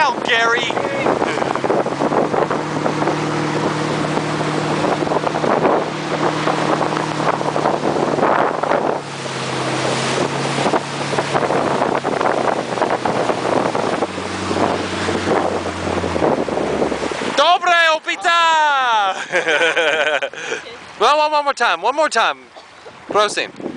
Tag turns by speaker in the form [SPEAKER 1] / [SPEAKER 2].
[SPEAKER 1] down, Gary! Dobre, opita! Well, one more time. Prosím.